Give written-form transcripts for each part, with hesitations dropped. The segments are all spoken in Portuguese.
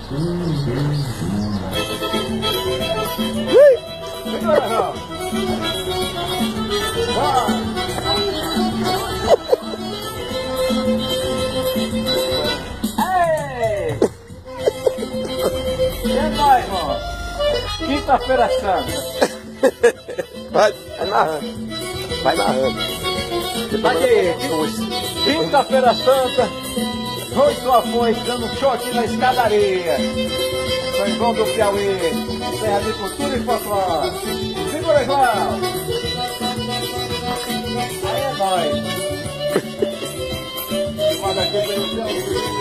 Quinta-feira Santa. Vai narrando. Vai narrando. Aqui, Quinta-feira Santa, João e sua foice dando um show aqui na escadaria. São João do Piauí, terra de cultura e folclore. Segura, João! Aí é nóis. Manda aqui pelo Piauí.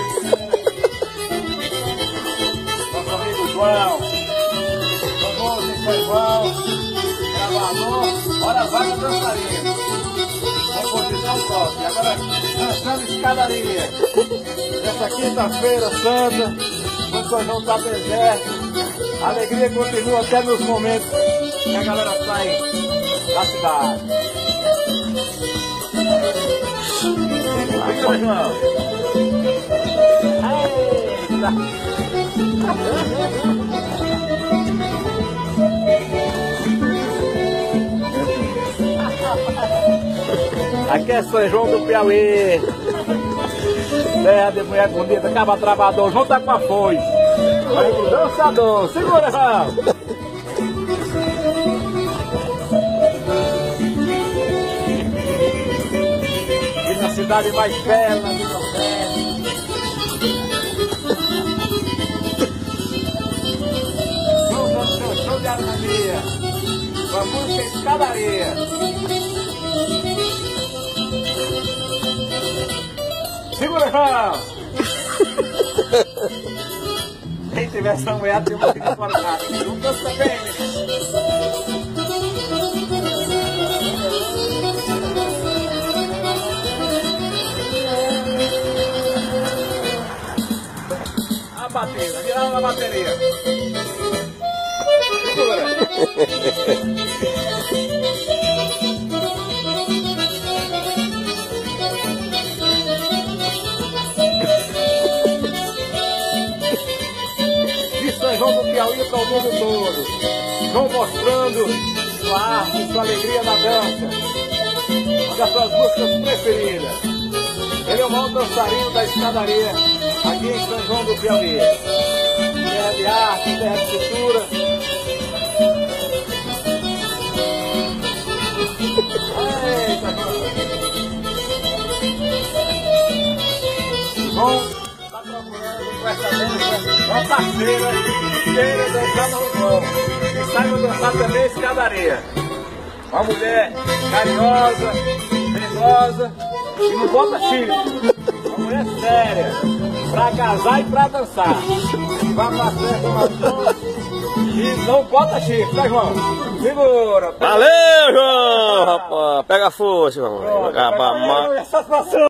Nosso amigo João. Famoso em São João. Gravador, hora vaga dançarina. Composição própria. Agora dançando escadaria. Essa quinta-feira santa, o São João está deserto. A alegria continua até nos momentos que a galera sai da cidade. Vem, São João. Eita! Aqui é São João do Piauí, terra de mulher bonita, caba travador, João tá com a foice. Aí, dançador, segura, João! E na cidade mais bela do Nordeste. João dando seu show de harmonia, com a música escadaria. Segura, João! Quem tiver essa mulher tem uma fica fora da água. Não dança bem, a bateria, virar na bateria. Segura! São João do Piauí para o mundo todo. João mostrando sua arte, sua alegria na dança. Uma das suas músicas preferidas. Ele é o maior dançarino da escadaria aqui em São João do Piauí. Terra de arte, terra de cultura. Eita, João está procurando com essa dança uma parceira queira dançar no João. E saiba dançar também a escadaria. Uma mulher carinhosa, perigosa e não bota chifre. Uma mulher séria, pra casar e pra dançar. Vai pra festa e não bota chifre, tá, João? Segura! Valeu, João, rapaz! Pega a força, João. Pronto,